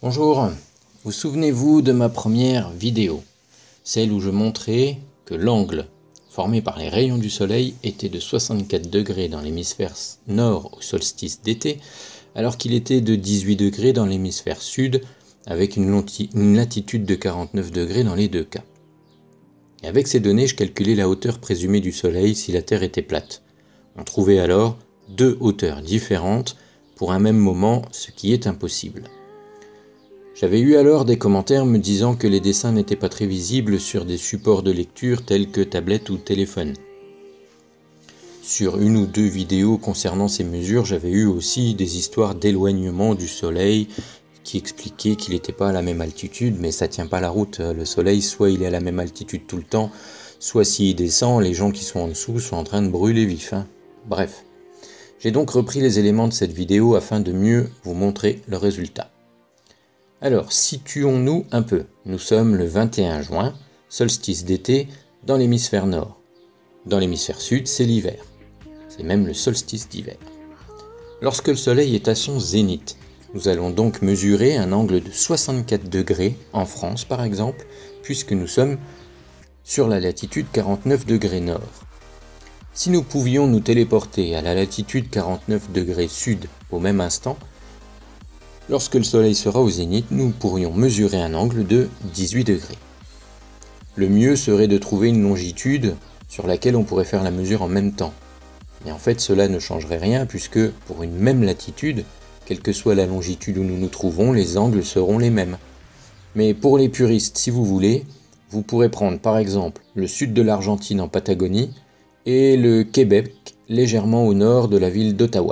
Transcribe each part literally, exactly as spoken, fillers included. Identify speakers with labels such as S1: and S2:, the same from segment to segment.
S1: Bonjour, vous souvenez-vous de ma première vidéo, celle où je montrais que l'angle formé par les rayons du soleil était de soixante-quatre degrés dans l'hémisphère nord au solstice d'été, alors qu'il était de dix-huit degrés dans l'hémisphère sud, avec une, une latitude de quarante-neuf degrés dans les deux cas. Et avec ces données, je calculais la hauteur présumée du soleil si la Terre était plate. On trouvait alors deux hauteurs différentes pour un même moment, ce qui est impossible. J'avais eu alors des commentaires me disant que les dessins n'étaient pas très visibles sur des supports de lecture tels que tablette ou téléphone. Sur une ou deux vidéos concernant ces mesures, j'avais eu aussi des histoires d'éloignement du soleil qui expliquaient qu'il n'était pas à la même altitude, mais ça tient pas la route. Le soleil, soit il est à la même altitude tout le temps, soit s'il descend, les gens qui sont en dessous sont en train de brûler vif. Hein. Bref. J'ai donc repris les éléments de cette vidéo afin de mieux vous montrer le résultat. Alors, situons-nous un peu. Nous sommes le vingt et un juin, solstice d'été, dans l'hémisphère nord. Dans l'hémisphère sud, c'est l'hiver. C'est même le solstice d'hiver. Lorsque le soleil est à son zénith, nous allons donc mesurer un angle de soixante-quatre degrés, en France par exemple, puisque nous sommes sur la latitude quarante-neuf degrés nord. Si nous pouvions nous téléporter à la latitude quarante-neuf degrés sud au même instant, lorsque le soleil sera au zénith, nous pourrions mesurer un angle de dix-huit degrés. Le mieux serait de trouver une longitude sur laquelle on pourrait faire la mesure en même temps. Mais en fait, cela ne changerait rien puisque pour une même latitude, quelle que soit la longitude où nous nous trouvons, les angles seront les mêmes. Mais pour les puristes, si vous voulez, vous pourrez prendre par exemple le sud de l'Argentine en Patagonie et le Québec légèrement au nord de la ville d'Ottawa.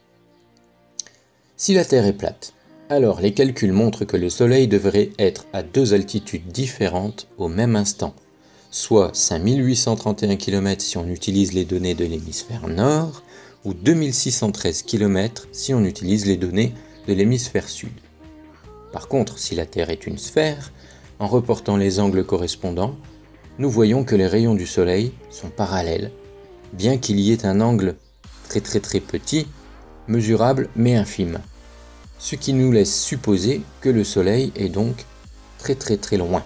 S1: Si la Terre est plate, alors les calculs montrent que le Soleil devrait être à deux altitudes différentes au même instant, soit cinq mille huit cent trente et un kilomètres si on utilise les données de l'hémisphère nord, ou deux mille six cent treize kilomètres si on utilise les données de l'hémisphère sud. Par contre, si la Terre est une sphère, en reportant les angles correspondants, nous voyons que les rayons du Soleil sont parallèles, bien qu'il y ait un angle très très très petit, mesurable mais infime. Ce qui nous laisse supposer que le Soleil est donc très très très loin.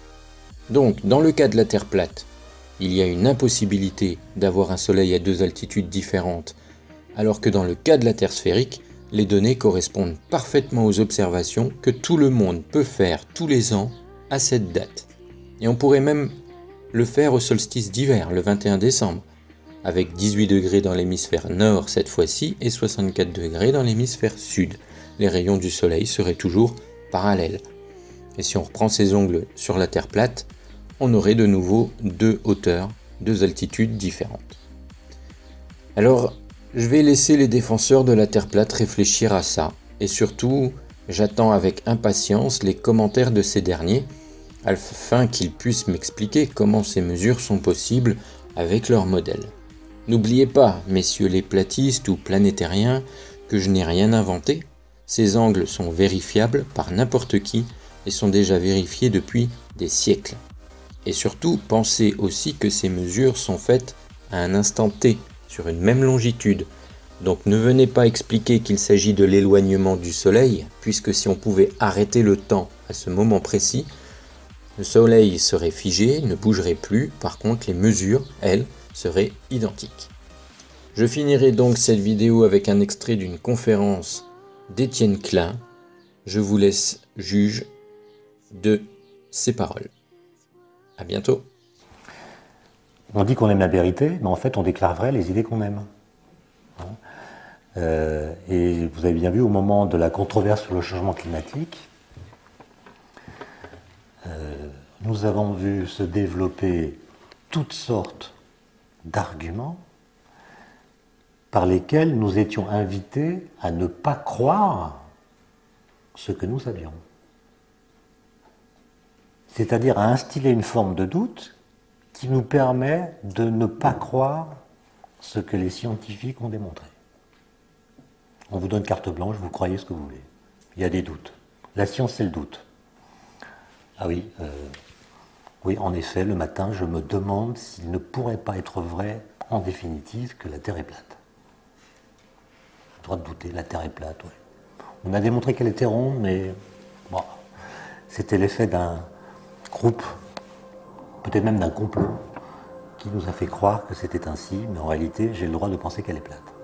S1: Donc, dans le cas de la Terre plate, il y a une impossibilité d'avoir un Soleil à deux altitudes différentes, alors que dans le cas de la Terre sphérique, les données correspondent parfaitement aux observations que tout le monde peut faire tous les ans à cette date. Et on pourrait même le faire au solstice d'hiver, le vingt et un décembre, avec dix-huit degrés dans l'hémisphère nord cette fois-ci et soixante-quatre degrés dans l'hémisphère sud. Les rayons du soleil seraient toujours parallèles. Et si on reprend ces ongles sur la Terre plate, on aurait de nouveau deux hauteurs, deux altitudes différentes. Alors, je vais laisser les défenseurs de la Terre plate réfléchir à ça, et surtout, j'attends avec impatience les commentaires de ces derniers, afin qu'ils puissent m'expliquer comment ces mesures sont possibles avec leur modèle. N'oubliez pas, messieurs les platistes ou planétariens, que je n'ai rien inventé. Ces angles sont vérifiables par n'importe qui et sont déjà vérifiés depuis des siècles. Et surtout, pensez aussi que ces mesures sont faites à un instant T, sur une même longitude. Donc ne venez pas expliquer qu'il s'agit de l'éloignement du Soleil, puisque si on pouvait arrêter le temps à ce moment précis, le Soleil serait figé, ne bougerait plus, par contre les mesures, elles, seraient identiques. Je finirai donc cette vidéo avec un extrait d'une conférence d'Étienne Klein. Je vous laisse juge de ses paroles. À bientôt.
S2: On dit qu'on aime la vérité, mais en fait on déclare vrai les idées qu'on aime. Hein euh, et vous avez bien vu au moment de la controverse sur le changement climatique, euh, nous avons vu se développer toutes sortes d'arguments par lesquels nous étions invités à ne pas croire ce que nous savions. C'est-à-dire à instiller une forme de doute qui nous permet de ne pas croire ce que les scientifiques ont démontré. On vous donne carte blanche, vous croyez ce que vous voulez. Il y a des doutes. La science, c'est le doute. Ah oui, euh, oui, en effet, le matin, je me demande s'il ne pourrait pas être vrai, en définitive, que la Terre est plate. Le droit de douter, la Terre est plate, oui. On a démontré qu'elle était ronde, mais Bon, c'était l'effet d'un groupe, peut-être même d'un complot, qui nous a fait croire que c'était ainsi, mais en réalité, j'ai le droit de penser qu'elle est plate.